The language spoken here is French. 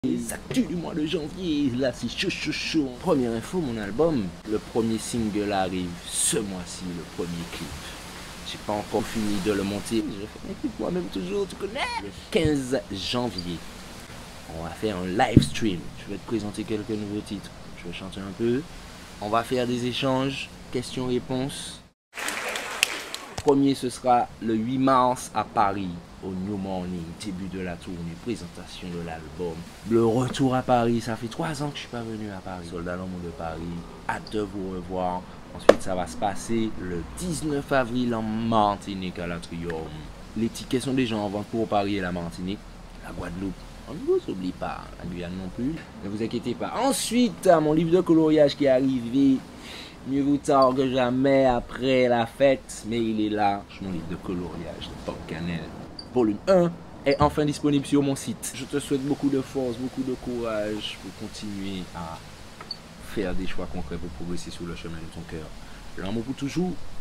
Les actus du mois de janvier, là c'est chaud chaud chaud. Première info, mon album, le premier single arrive ce mois-ci, le premier clip. J'ai pas encore fini de le monter, je fais mes clips moi-même toujours, tu connais. Le 15 janvier, on va faire un live stream. Je vais te présenter quelques nouveaux titres. Je vais chanter un peu. On va faire des échanges, questions-réponses. Premier, ce sera le 8 mars à Paris, au New Morning, début de la tournée, présentation de l'album. Le retour à Paris, ça fait 3 ans que je suis pas venu à Paris. Soldat L'amour de Paris, hâte de vous revoir. Ensuite, ça va se passer le 19 avril en Martinique à l'Atrium. Les tickets sont déjà en vente pour Paris et la Martinique. La Guadeloupe, on ne vous oublie pas, la Guyane non plus. Ne vous inquiétez pas. Ensuite, mon livre de coloriage qui est arrivé. Mieux vaut tard que jamais après la fête, mais il est là. Mon livre de coloriage de Pop Cannelle, volume 1, est enfin disponible sur mon site. Je te souhaite beaucoup de force, beaucoup de courage pour continuer à faire des choix concrets pour progresser sur le chemin de ton cœur. L'amour pour toujours.